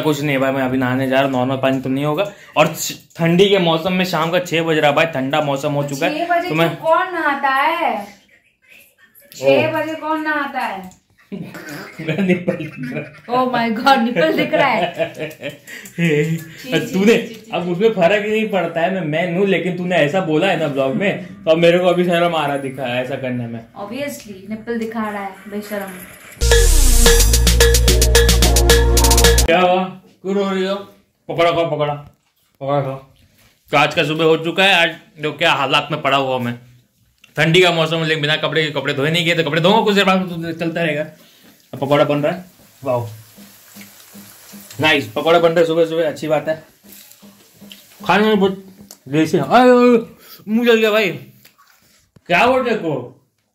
कुछ नहीं भाई, मैं अभी नहाने जा रहा हूँ। नॉर्मल पानी तो नहीं होगा, और ठंडी के मौसम में शाम का 6 बज रहा है भाई, ठंडा मौसम हो चुका है। 6 बजे तो मैं कौन नहाता है? 6 बजे कौन नहाता है? ओह माय गॉड, निपल दिख रहा है। तूने अब उसमें फर्क ही नहीं पड़ता है, मैं हूँ, लेकिन तूने ऐसा बोला है ना ब्लॉग में, तो अब मेरे को अभी शर्म आ रहा दिखा है ऐसा करने में। ऑब्वियसली निपल दिखा रहा है बेशरम। क्या हुआ, क्यों रो रही हो? पकड़ा खाओ, पकड़ा खाओ। तो आज का सुबह हो चुका है। आज जो क्या हालात में पड़ा हुआ मैं, ठंडी का मौसम है, लेकिन बिना कपड़े धोए नहीं गए, तो कपड़े धोऊंगा कुछ देर बाद, तो चलता रहेगा। अब पकौड़ा बन रहा है, वाह नाइस, पकौड़ा बन रहा है सुबह सुबह, अच्छी बात है। खाने में बहुत देसी है। मुंह जल गया भाई, क्या बोल रहे को?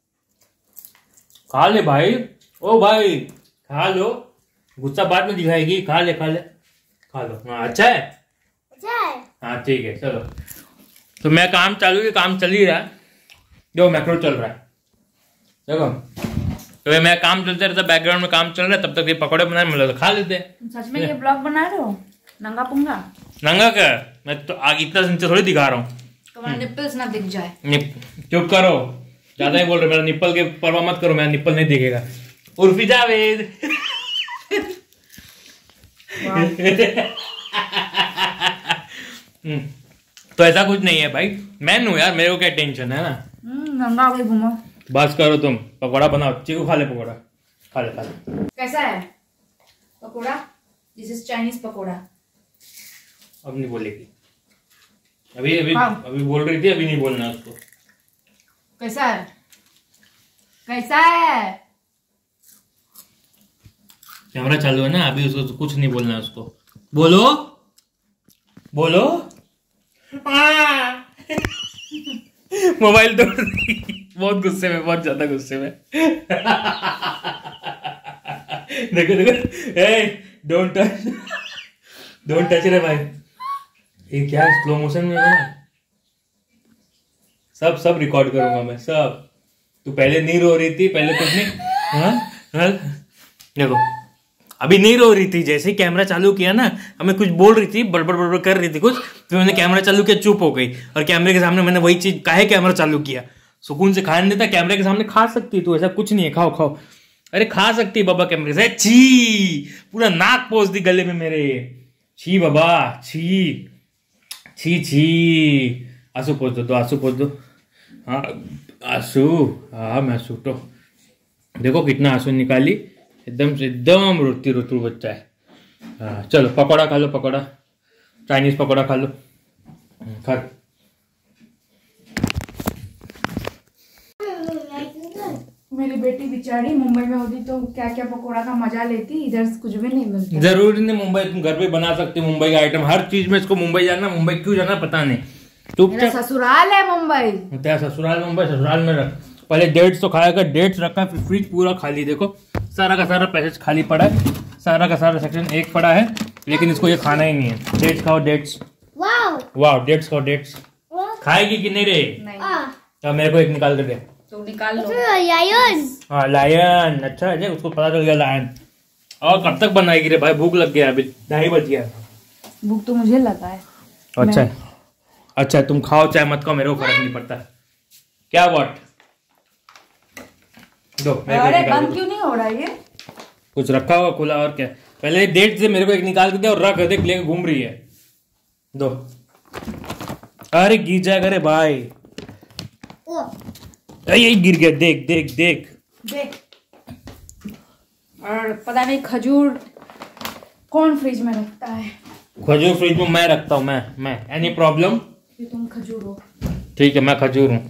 खा ले भाई, ओ भाई खा लो, गुस्सा बाद में दिखाएगी। खा ले लो। हाँ अच्छा है, हाँ ठीक है चलो। तो मैं काम चालू है, काम चल ही रहा है, जो मैक्रो चल रहा है देखो। तो मैं काम चलते रहता, बैकग्राउंड में काम चल रहा है, तब तक ये पकौड़े बनाए, मतलब तो खा लेते हैं। सच में ये ब्लॉग बना रहे हो? नंगा पुंगा नंगा क्या, मैं तो आगे इतना नीचे थोड़ी दिखा रहा हूँ, तुम्हारा निप्पल्स ना दिख जाए। चुप करो, ज्यादा ही बोल रहे, मेरा निप्पल के परवाह मत करो, मेरा निप्पल नहीं दिखेगा। उर्फी जावेद तो ऐसा कुछ नहीं है भाई, मैं हूँ यार, मेरे को क्या टेंशन है ना। नंगा हो घूमो, बस करो तुम, पकौड़ा बनाओ। चीकू खा ले पकौड़ा, खा ले। कैसा है pakora? This is Chinese pakora. अब नहीं बोलेगी, अभी बोल रही थी, अभी नहीं बोलना उसको। कैसा है? कैमरा चालू है ना अभी, उसको कुछ नहीं बोलना है उसको। बोलो मोबाइल तोड़ बहुत गुस्से में, बहुत ज्यादा गुस्से में। देखो डोंट टच रे भाई। ये क्या स्लो मोशन में है ना, सब रिकॉर्ड करूंगा मैं सब। तू पहले नहीं रो रही थी, पहले तुमने हाँ देखो अभी नहीं रो रही थी, जैसे ही कैमरा चालू किया ना, हमें कुछ बोल रही थी, बड़बड़ कर रही थी कुछ, फिर मैंने कैमरा चालू किया, चुप हो गई। और कैमरे के सामने मैंने वही चीज काहे कैमरा चालू किया, सुकून से खाने देता। कैमरे के सामने खा सकती तू, ऐसा कुछ नहीं है, खाओ। अरे खा सकती बाबा कैमरे से। छी, पूरा नाक पोंछ दी गले में मेरे। छी बाबा, छी। आंसू पोंछ दो। हाँ आंसू, हाँ मैं सूटो। देखो कितना आंसू निकाली, एकदम रोतू बच्चा है। हाँ चलो पकौड़ा खा लो, पकौड़ा चाइनीज पकौड़ा खा लो, खा। मेरी बेटी बेचारी मुंबई में होती तो क्या क्या पकोड़ा का मजा लेती, इधर कुछ भी नहीं मिलता। जरूरी नहीं मुंबई, तुम घर पे बना सकते हो मुंबई का आइटम, हर चीज में। इसको मुंबई जाना, मुंबई क्यों जाना पता नहीं। मेरा ससुराल है मुंबई। तेरा ससुराल मुंबई, ससुराल में रख। पहले डेट्स तो खाया कर, डेट्स रखा है, फ्रिज पूरा खाली। देखो सारा का सारा पैसेज खाली पड़ा है, सारा का सारा सेक्शन एक पड़ा है, लेकिन इसको ये खाना ही नहीं है। डेट्स खाओ, डेट्स। वाह डेट्स खाओ, डेट्स। खाएगी कि नहीं रे? नहीं। मेरे को एक निकाल कर दे। तो निकाल लो। लायन। हाँ लायन, अच्छा है, उसको पता चल गया लायन। और कब तक बनाएगी रे भाई, भूख लग गया, अभी 2:30 बज गया। भूख तो मुझे लगा है। अच्छा तुम खाओ चाहे मत खाओ, मेरे को फर्क नहीं पड़ता। क्या व्हाट दो, अरे बंद क्यों नहीं हो रहा ये? कुछ रखा हुआ खुला, और क्या। पहले डेट से मेरे को एक निकाल के दे और रख, देख लेके घूम रही है। दो। अरे गिर जाएगा रे भाई, यही गिर गया। देख। और पता नहीं खजूर कौन फ्रिज में रखता है? खजूर फ्रिज में मैं रखता हूँ, मैं एनी प्रॉब्लम? तुम खजूर हो। ठीक है मैं खजूर हूँ।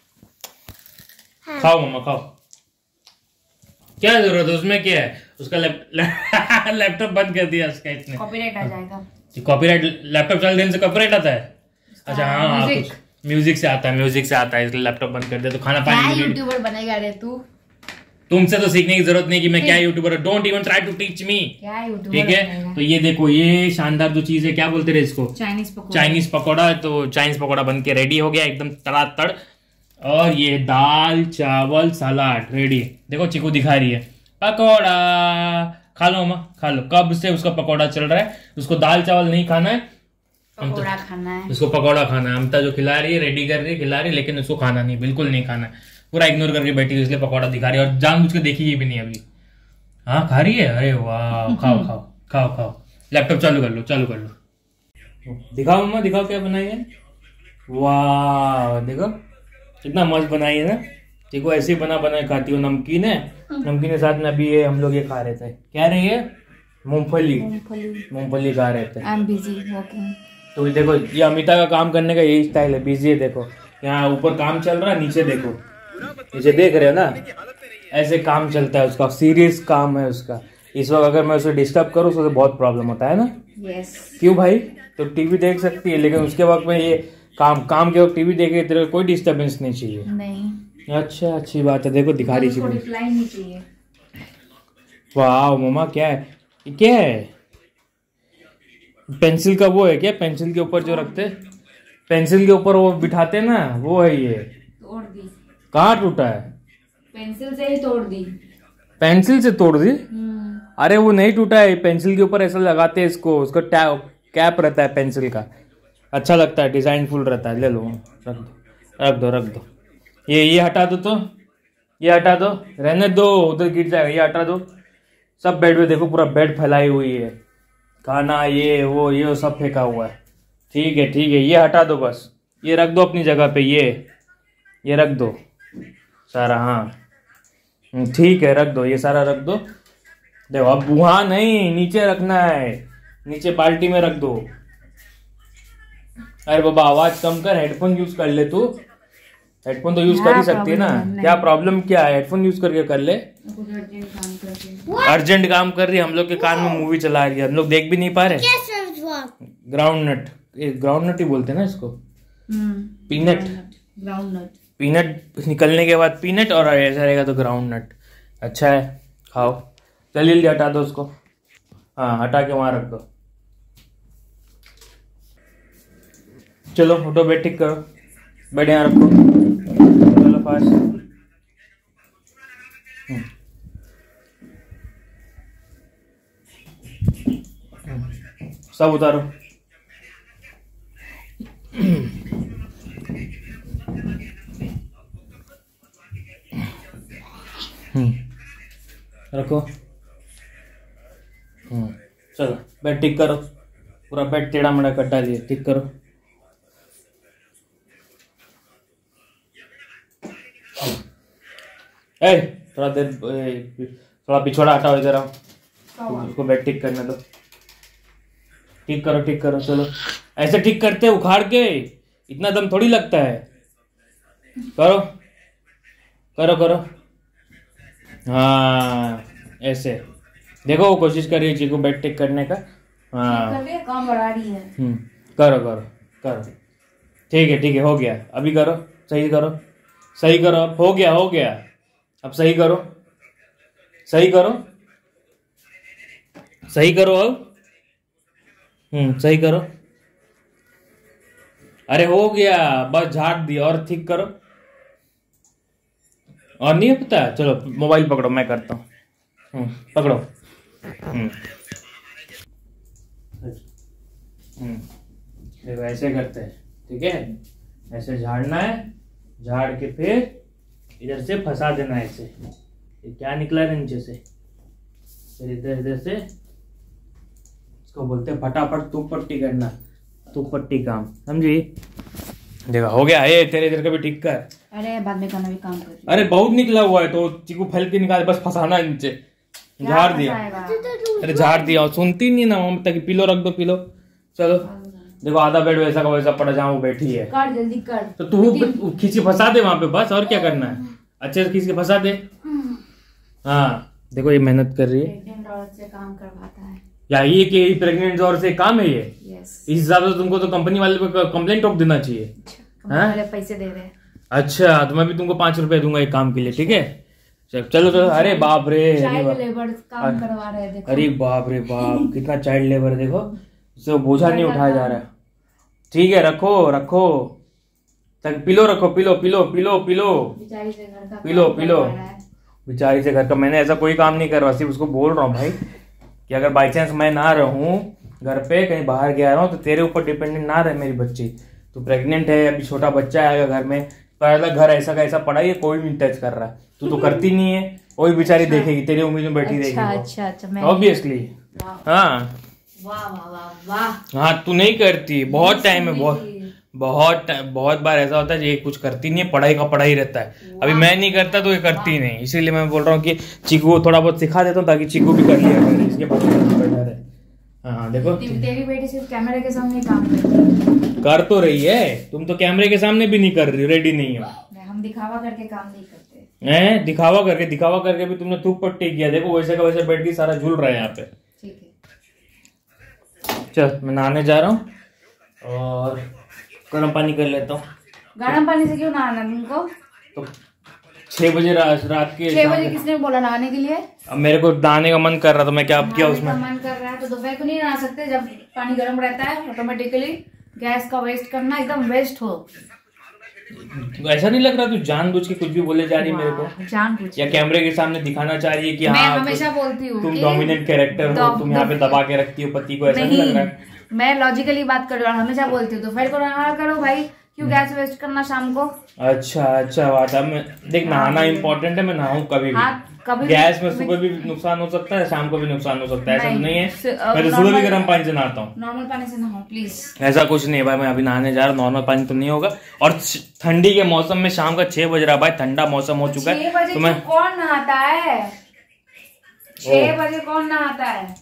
खाओ मम्मा खाओ। क्या जरूरत है उसमें, क्या है उसका? लैपटॉप बंद कर दिया उसका, इसने कॉपीराइट आ जाएगा। कॉपीराइट लैपटॉप चल देने से कॉपीराइट आता है? अच्छा हाँ, म्यूजिक से आता है, इसलिए लैपटॉप बंद कर दिया। तो खाना पानी यूट्यूबर बनेगा रे तू? तुमसे तो सीखने की जरूरत नहीं कि मैं क्या YouTuber. Don't even try to teach me, ठीक है? तो ये देखो, ये शानदार जो चीज है, क्या बोलते रहे इसको? चाइनीज पकौड़ा। तो चाइनीज पकौड़ा बन के रेडी हो गया, एकदम तड़ातड़। और ये दाल चावल सलाद रेडी। देखो चीकू दिखा रही है, पकौड़ा खा लो मम्मा, खा लो। कब से उसका पकौड़ा चल रहा है, उसको दाल चावल नहीं खाना है, पकौड़ा खाना है, उसको पकौड़ा खाना है। अमता जो खिला रही है, रेडी कर रही है, खिला रही है, लेकिन उसको खाना नहीं, बिल्कुल नहीं खाना है। पूरा इग्नोर करके बैठी है, इसलिए पकौड़ा दिखा रही है और जानबूझ के देखी भी नहीं अभी। हाँ खा रही है, अरे वाह, खाओ खाओ खाओ खाओ। लैपटॉप चालू कर लो, चालू कर लो। दिखाओ मम्मा, दिखाओ क्या बनाई है। वाह देखो कितना मस्त बनाई है ना। देखो ऐसे ही बना बनाए खाती हो। नमकीन है, नमकीन के साथ में अभी ये हम लोग ये खा रहे थे, क्या रही है, मूंगफली। मूंगफली खा रहे थे। I am busy working. तो देखो ये अमिता का काम करने का यही स्टाइल है, बिजी है। देखो यहाँ ऊपर काम चल रहा है, नीचे देखो, नीचे देख रहे हो ना, ऐसे काम चलता है उसका, सीरियस काम है उसका। इस वक्त अगर मैं उसे डिस्टर्ब करूँ तो बहुत प्रॉब्लम होता है ना। यस। क्यों भाई, तो टीवी देख सकती है, लेकिन उसके वक्त में ये काम के वक्त टीवी देखे, तेरे को कोई डिस्टर्बेंस नहीं चाहिए। नहीं। अच्छा अच्छी बात है। देखो दिखा रही उसको रिप्लाई नहीं चाहिए। वाह मम्मा क्या है, ये क्या है, पेंसिल का वो है क्या, पेंसिल के ऊपर जो रखते, पेंसिल के ऊपर वो बिठाते ना, वो है ये। तोड़ दी। कहाँ टूटा है, पेंसिल से ही तोड़ दी। पेंसिल से तोड़ दी। अरे वो नहीं टूटा है, पेंसिल के ऊपर ऐसा लगाते हैं इसको, उसका कैप रहता है पेंसिल का, अच्छा लगता है, डिजाइन फुल रहता है। ले लो, रख दो रख दो रख दो। ये हटा दो, तो ये हटा दो, रहने दो, उधर गिर जाएगा, ये हटा दो। सब बेड पे देखो, पूरा बेड फैलाई हुई है, खाना ये वो सब फेंका हुआ है। ठीक है ठीक है, ये हटा दो बस, ये रख दो अपनी जगह पे, ये रख दो सारा। हाँ ठीक है, रख दो, ये सारा रख दो। देखो अब वहां नहीं, नीचे रखना है, नीचे बाल्टी में रख दो। अरे बाबा आवाज कम कर, हेडफोन यूज कर ले तू, हेडफोन तो यूज कर ही सकती है ना। क्या प्रॉब्लम क्या है, हेडफोन यूज करके कर ले। अर्जेंट काम कर रही है, हम लोग के कान में मूवी चला रही है, हम लोग देख भी नहीं पा रहे। ग्राउंड नट, ग्राउंड नट ही बोलते हैं ना इसको, पीनट। ग्राउंड नट, पीनट निकलने के बाद पीनट, और ऐसा रहेगा तो ग्राउंड नट। अच्छा है, खाओ। जल्दी हटा दो उसको, हाँ हटा के वहां रख दो। चलो उठो, बेड ठीक करो, बेड यहाँ रखो, चलो फास्ट। सब उतारो। रखो। चलो बेड ठीक करो, पूरा बेड टेढ़ा मेढ़ा कर डालिए, ठीक करो। ए थोड़ा देर, थोड़ा पिछवाड़ा हटाओ, इधर आओ, उसको बेड ठीक करने दो। ठीक करो ठीक करो, चलो ऐसे ठीक करते उखाड़ के, इतना दम थोड़ी लगता है। करो करो करो, हाँ ऐसे देखो, वो कोशिश कर रही है चीकू बेड ठीक करने का। हाँ काम बढ़ा रही है। करो करो करो, ठीक है, हो गया, अभी करो, सही करो, सही करो, अब हो गया, अब सही करो, सही करो, सही करो, अब सही करो। अरे हो गया, बस झाड़ दिया, और ठीक करो। और नहीं है पता, चलो मोबाइल पकड़ो, मैं करता हूँ। पकड़ो। देखो ऐसे करते हैं, ठीक है, ऐसे झाड़ना है, झाड़ के फिर इधर से फंसा देना है ऐसे। ये क्या निकला है नीचे से, फिर इधर से इसको बोलते हैं फटाफट तू पट्टी करना, तू पट्टी काम, समझी। देखा हो गया, ये तेरे इधर का भी ठीक कर। अरे बाद में करना भी काम कर। अरे बहुत निकला हुआ है, तो चीकू फैल के निकाल, बस फंसाना है नीचे। झाड़ दिया, अरे झाड़ दिया, सुनती नहीं ना मम्मी, तक पिलो रख दो, पिलो। चलो देखो आधा बेड वैसा का वैसा पड़ा जहाँ वो बैठी है। कर जल्दी कर। तो तू खींच के फंसा दे वहां पे, बस और क्या करना है, अच्छे से खींच के फंसा दे। हाँ देखो ये मेहनत कर रही है, प्रेग्नेंट औरत से काम करवाता है। या ये कि प्रेग्नेंट औरत से काम है ये? यस। इस हिसाब से तुमको तो कंपनी वाले पे कंप्लेंट ठोक देना चाहिए। वाले पैसे दे रहे हैं। अच्छा तो मैं भी तुमको 5 रुपए दूंगा एक काम के लिए, ठीक है। चलो चलो, अरे बाप रे, चाइल्ड लेबर काम करवा रहे हैं, देखो। अरे बाप रे बाप, कितना चाइल्ड लेबर, देखो उससे बोझा नहीं उठाया जा रहा है। ठीक है रखो रखो, पिलो रखो, पिलो पिलो पिलो पिलो, बेचारी से घर का पिलो पिलो, बेचारी से घर का। मैंने ऐसा कोई काम नहीं करवा, सिर्फ उसको बोल रहा हूँ भाई कि अगर बाई चांस मैं ना रहूं घर पे, कहीं बाहर गया रहा हूँ, तो तेरे ऊपर डिपेंडेंट ना रहे मेरी बच्ची। तू प्रेग्नेंट है, अभी छोटा बच्चा आएगा घर में, पहला घर ऐसा का ऐसा पड़ा है, कोई भी टच कर रहा है, तू तो करती नहीं है, वही बेचारी देखेगी, तेरी उम्मीद में बैठी रहेगी। अच्छा ऑब्वियसली। हाँ वाह वाह वाह वाह। हाँ, तू नहीं करती, बहुत टाइम है, बहुत बार ऐसा होता है ये कुछ करती नहीं है, पढ़ाई का पढ़ाई रहता है। अभी मैं नहीं करता तो ये करती नहीं, इसीलिए मैं बोल रहा हूँ कि चीकू को थोड़ा बहुत सिखा देता हूँ ताकि चीकू भी कर लिया करे, इसके बाद बेटर है। हाँ देखो, तेरी बेटी सिर्फ कैमरे के सामने काम करती कर तो रही है, तुम तो कैमरे के सामने भी नहीं कर रही, रेडी नहीं हो। हम दिखावा करके काम नहीं करते हैं, दिखावा करके भी तुमने थूक पट्टी किया, देखो वैसे का वैसे बैठ के सारा झूल रहा है यहाँ पे। ठीक है, चल मैं नहाने जा रहा हूँ और गर्म पानी कर लेता हूँ। गर्म पानी से क्यों नहाना तुमको? तो 6 बजे रात के 6 बजे किसने बोला नहाने के लिए? अब मेरे को नहाने का मन कर रहा था, मैं क्या किया उसमें। मन कर रहा है तो दोपहर को नहीं नहा सकते, जब पानी गर्म रहता है ऑटोमेटिकली। गैस का वेस्ट करना एकदम वेस्ट हो। ऐसा नहीं लग रहा तू जानबूझ के कुछ भी बोले जा रही है मेरे को, जानबूझ या कैमरे के सामने दिखाना चाह रही है कि मैं हाँ हमेशा बोलती हूँ तुम डोमिनेंट कैरेक्टर हो, तुम यहाँ पे दबा के रखती हो पति को, ऐसा नहीं लग रहा है? मैं लॉजिकली बात कर रहा हूँ, हमेशा बोलती हूँ दोपहर को नहा करो भाई, क्यों गैस वेस्ट करना शाम को। अच्छा बात है। मैं देख नहाना इम्पोर्टेंट है, मैं नहाऊं कभी भी। गैस में सुबह भी नुकसान हो सकता है, शाम को भी नुकसान हो सकता है, ऐसा नहीं है। मैं तो सुबह भी गर्म पानी से नहाता हूँ। नॉर्मल पानी से नहाओ प्लीज। ऐसा कुछ नहीं है भाई, मैं अभी नहाने जा रहा हूँ, नॉर्मल पानी तो नहीं होगा। और ठंडी के मौसम में शाम का 6 बज रहा है भाई, ठंडा मौसम हो चुका है। 6 बजे तो कौन नहाता है? 6 बजे कौन नहाता है?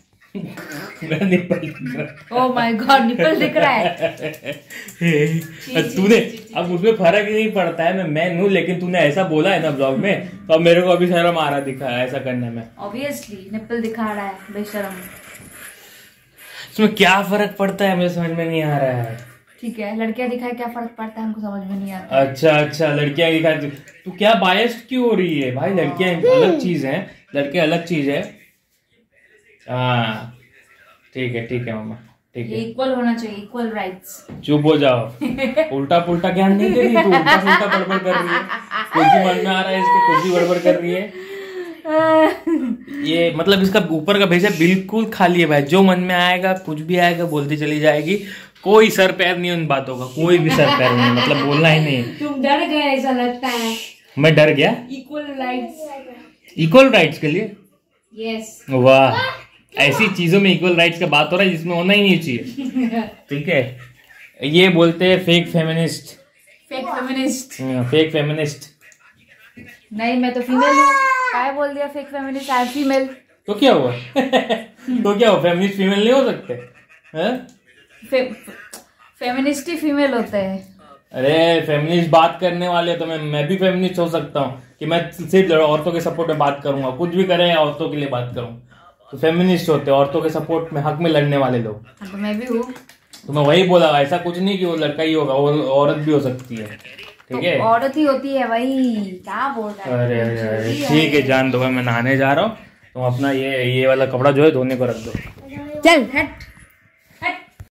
ओह माय गॉड, निपल दिख रहा है। तूने अब उसमें फर्क ही नहीं पड़ता है, मैं हूँ, लेकिन तूने ऐसा बोला है ना ब्लॉग में, तो अब मेरे को अभी शर्म आ रहा दिखा है ऐसा करने में। ऑब्वियसली निपल दिखा रहा है, बेशर्म। इसमें क्या फर्क पड़ता है मुझे समझ में नहीं आ रहा है। ठीक है, लड़कियां दिखाए क्या फर्क पड़ता है हमको समझ में नहीं आता। अच्छा लड़कियां दिखाए, तू क्या बायस्ड क्यों हो रही है भाई? लड़कियां अलग चीज है, लड़के अलग चीज है। हाँ ठीक है मामा, ठीक है, इक्वल होना चाहिए, इक्वल राइट्स। चुप हो जाओ, उल्टा पुल्टा ज्ञान नहीं दे रही तू, उल्टा पुल्टा बड़बड़ कर रही है, कुछ भी मन में आ रहा है इसके, कुछ भी बड़बड़ कर रही है। ये मतलब इसका ऊपर का भेजा बिल्कुल खाली है भाई, जो मन में आएगा कुछ भी आएगा बोलती चली जाएगी, कोई सर पैर नहीं उन बातों का, कोई भी सर पैर नहीं, मतलब बोलना ही नहीं। तुम डर गए ऐसा लगता है। मैं डर गया? इक्वल राइट्स के लिए? यस। वाह, ऐसी चीजों में इक्वल राइट्स का बात हो रहा है जिसमें होना ही नहीं चाहिए। ठीक है, ये बोलते हैं फेक फेमिनिस्ट। फेक फेमिनिस्ट नहीं, मैं तो फीमेल हूँ। क्या बोल दिया fake feminist? I am female. तो क्या हुआ? तो क्या हुआ, फेमिनिस्ट फीमेल नहीं हो सकते हैं? फेमिनिस्ट ही फीमेल होते हैं। अरे फेमिनिस्ट बात करने वाले तो मैं भी फेमिनिस्ट हो सकता हूँ कि मैं सिर्फ औरतों के सपोर्ट में बात करूंगा, कुछ भी करें औरतों के लिए बात करूँ, तो फेमिनिस्ट होते हैं औरतों के सपोर्ट में, हक में लड़ने वाले लोग। तो मैं भी हूँ। तो मैं वही बोला, ऐसा कुछ नहीं कि वो लड़का ही होगा, वो औरत भी हो सकती है। ठीक है, तो औरत ही होती है भाई, क्या बोल रहा है? अरे ठीक है, जान दो, मैं नहाने जा रहा हूँ, तुम अपना ये वाला कपड़ा जो है धोने को रख दो। चल हट।